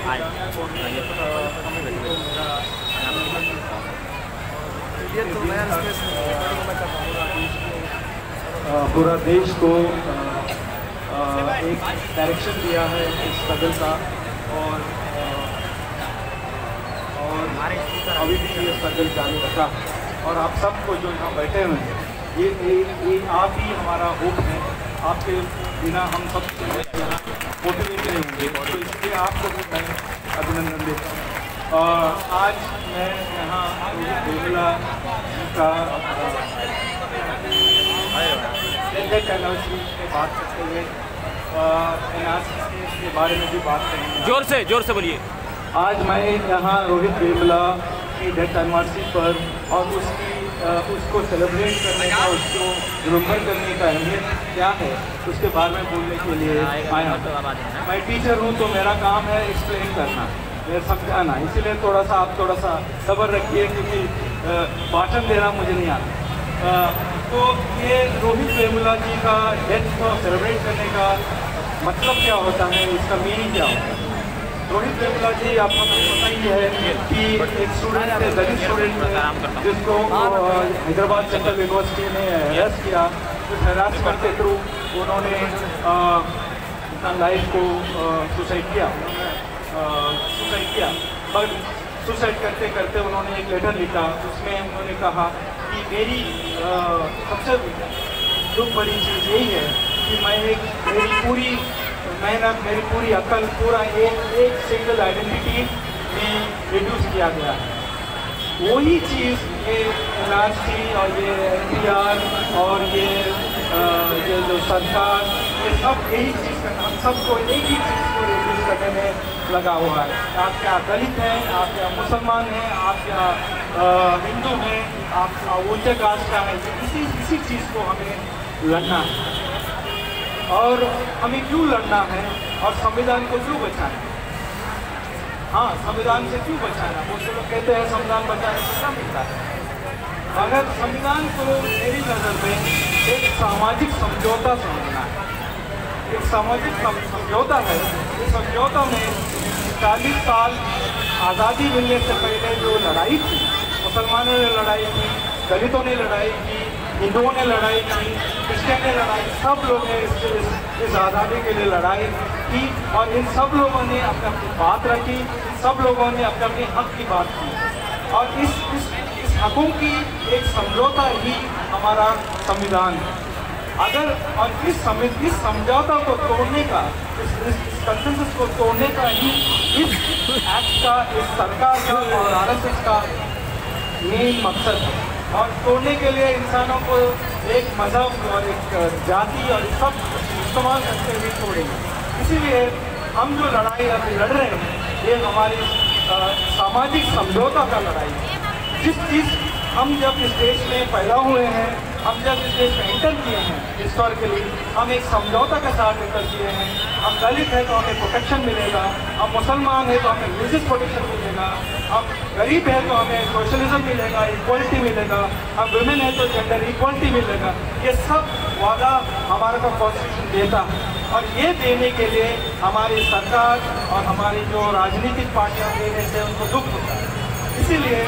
पूरा देश को एक डायरेक्शन दिया है इस स्ट्रगल का, और अभी भी ये स्ट्रगल चालू रखा। और आप सबको जो यहाँ बैठे हुए हैं, ये आप ही हमारा होप है। आपके बिना हम सब यहाँ मोटिवेट नहीं होंगे, तो इसलिए आपको भी मैं अभिनंदन देता हूँ। आज मैं यहाँ बेमला जी का एनिवर्सरी पे बात करते हुए एनआरसी के बारे में भी बात करेंगे। जोर से बोलिए। आज मैं यहाँ रोहित वेमुला की डेथ एनिवर्सरी पर और उसको सेलिब्रेट करने का, उसको रिमेंबर करने का अहमियत क्या है उसके बारे में बोलने के लिए आया। मैं टीचर हूँ तो मेरा काम है एक्सप्लेन करना, समझाना, इसीलिए आप थोड़ा सा सब्र रखिए, क्योंकि भाषण देना मुझे नहीं आता। तो ये रोहित वेमुला जी का डेथ को सेलिब्रेट करने का मतलब क्या होता है, इसका मीनिंग क्या होता है। रोहित वेमुला जी आपको पता ही है कि एक स्टूडेंट है, दलित स्टूडेंट है, जिसको हैदराबाद सेंट्रल यूनिवर्सिटी ने अरेस्ट किया। उस हरासमेंट के थ्रू उन्होंने अपना लाइफ को सुसाइड किया। बट सुसाइड करते करते उन्होंने एक लेटर लिखा, उसमें उन्होंने कहा कि मेरी सबसे दुख बड़ी चीज़ यही है कि मेरी पूरी मेहनत, मेरी पूरी अकल, पूरा एक सिंगल आइडेंटिटी में रिड्यूस किया गया है। वही चीज़ ये एनआरसी और ये एनपीआर और ये जो सरकार, ये सब यही चीज़ करना, हम सबको एक ही चीज़ को रिड्यूस करने में लगा हुआ है। आप क्या दलित हैं, आप क्या मुसलमान हैं, आप क्या हिंदू हैं, आप ऊंचे कास्ट का है, इसी चीज़ को हमें लड़ना है। और हमें क्यों लड़ना है और संविधान को क्यों बचाना है? हाँ, संविधान से क्यों बचाना? वो लोग कहते हैं संविधान बचाने से क्या मिलता है। अगर संविधान को मेरी नज़र में एक सामाजिक समझौता समझना है, एक सामाजिक समझौता है। इस समझौता में 40 साल आज़ादी मिलने से पहले जो लड़ाई थी, मुसलमानों ने लड़ाई की, दलितों ने लड़ाई की, हिंदुओं ने लड़ाई की, क्रिश्चियन ने लड़ाई, सब लोग ने इस आज़ादी के लिए लड़ाई की। और इन सब लोगों ने अपनी बात रखी, सब लोगों ने अपने हक की बात की। और इस हकों की एक समझौता ही हमारा संविधान है। अगर और इस समझौता को तोड़ने का, इस कंसेंसस को तोड़ने का ही इस एक्ट का, इस सरकार का और आरएसएस का मेन मकसद है। और तोड़ने के लिए इंसानों को एक मजहब और एक जाति और सब इस्तेमाल करते हुए तोड़ेंगे। इसीलिए हम जो लड़ाई अभी लड़ रहे हैं, ये हमारी सामाजिक समझौता का लड़ाई है। जिस चीज़ हम जब इस देश में पैदा हुए हैं, हम जब इस देश में एंटर किए हैं हिस्टोरिकली, हम एक समझौता के साथ एंटर किए हैं। हम दलित हैं तो हमें प्रोटेक्शन मिलेगा, हम मुसलमान हैं तो हमें रिलीजियस प्रोटेक्शन मिलेगा, हम गरीब हैं तो हमें सोशलिज्म मिलेगा, इक्वलिटी मिलेगा, हम वुमेन हैं तो जेंडर इक्वलिटी मिलेगा। ये सब वादा हमारा का कॉन्स्टिट्यूशन देता है। और ये देने के लिए हमारी सरकार और हमारी जो राजनीतिक पार्टियाँ देने से उनको दुख होता है। इसीलिए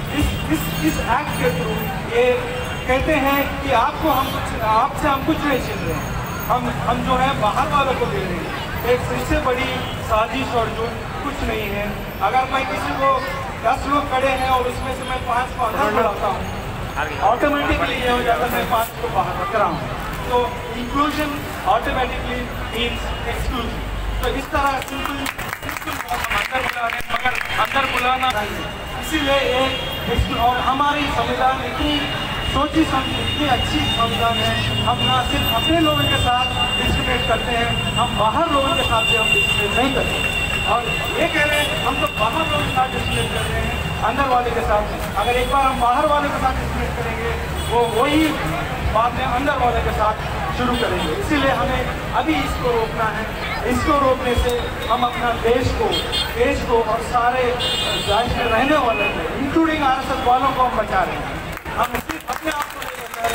इस एक्ट के थ्रू ये कहते हैं कि आपसे हम कुछ नहीं छीन रहे हैं, हम जो है बाहर वालों को दे रहे हैं। एक इससे बड़ी साजिश और झूठ कुछ नहीं है। अगर मैं किसी को 10 लोग खड़े हैं और उसमें से मैं 5 को अंदर बढ़ाता हूँ, ऑटोमेटिकली ये हो जाता है मैं 5 को बाहर रख रहा हूँ। तो इंक्लूजन ऑटोमेटिकली मीन्स एक्सक्लूजन। तो इस तरह बिल्कुल हम अंदर बुला रहे हैं, मगर अंदर बुलाना नहीं है। इसीलिए एक और हमारी संविधान इतनी सोची समझी, इतनी अच्छी संविधान है। हम ना सिर्फ अपने लोगों के साथ डिस्क्रिमिनेट करते हैं, हम बाहर लोगों के साथ भी हम डिस्क्रिमिनेट नहीं करते। और ये कह रहे हैं हम तो बाहर लोगों के साथ डिस्क्रिमिनेट कर रहे हैं, अंदर वाले के साथ। अगर एक बार हम बाहर वाले के साथ डिस्क्रिमिनेट करेंगे, वही बाद में अंदर वाले के साथ शुरू करेंगे। इसीलिए हमें अभी इसको रोकना है। इसको रोकने से हम अपना देश को और सारे देश में रहने वाले को, इंक्लूडिंग आरएसएस वालों को हम बचा रहे हैं। हम सिर्फ अपने आप को नहीं बचा रहे हैं,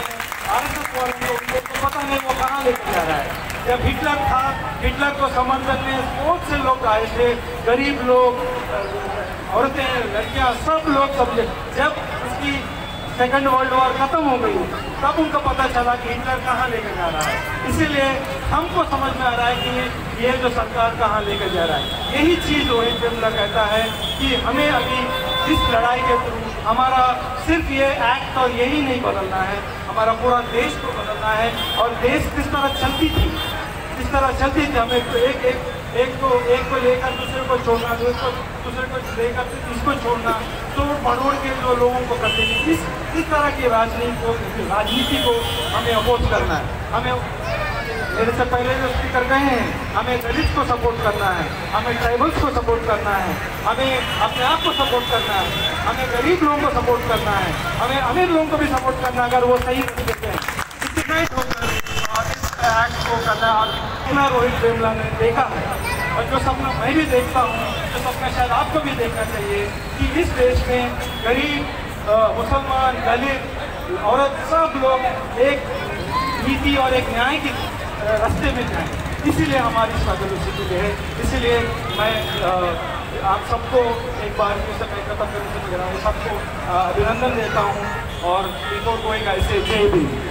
आरएसएस वालों को उनको पता नहीं वो कहाँ लेकर जा रहा है। जब हिटलर था, हिटलर को समर्थन में बहुत से लोग आए थे, गरीब लोग, औरतें, लड़कियां, सब लोग समझे। जब उसकी सेकंड वर्ल्ड वॉर खत्म हो गई तब उनको पता चला कि हिटलर कहाँ लेकर जा रहा है। इसीलिए हमको समझ में आ रहा है कि ये जो सरकार कहाँ लेकर जा रहा है। यही चीज़ रोहित वेमुला कहता है कि हमें अभी इस लड़ाई के थ्रू हमारा सिर्फ ये एक्ट और यही नहीं बदलना है, हमारा पूरा देश को बदलना है। और देश किस तरह चलती थी, किस तरह चलती थी, हमें तो एक को लेकर दूसरे को छोड़ना, दूसरे को लेकर इसको छोड़ना, तोड़ मरोड़ के जो लोगों को करते थे, इस तरह की राजनीति को हमें अपोज करना है। हमें, मेरे से पहले जो स्पीकर गए हैं, हमें दलित को सपोर्ट करना है, हमें ट्राइबल्स को सपोर्ट करना है, हमें अपने आप को सपोर्ट करना है, हमें गरीब लोगों को सपोर्ट करना है, हमें अमीर लोगों को भी सपोर्ट करना है अगर वो सही देते हैं। डिसाइड होकर एक्ट को करना है। और रोहित वेमुला ने देखा है, और जो सपना मैं भी देखता हूँ, जो सपना शायद आपको भी देखना चाहिए कि इस देश में गरीब, मुसलमान, दलित, औरत, सब लोग एक नीति और एक न्याय की रास्ते में जाएं। इसीलिए हमारी स्ट्रगल उसी के लिए है। इसीलिए मैं आप सबको एक बार फिर से मैं खत्म करने से सबको अभिनंदन देता हूँ और बिफोर गोइंग आई से जय भीम।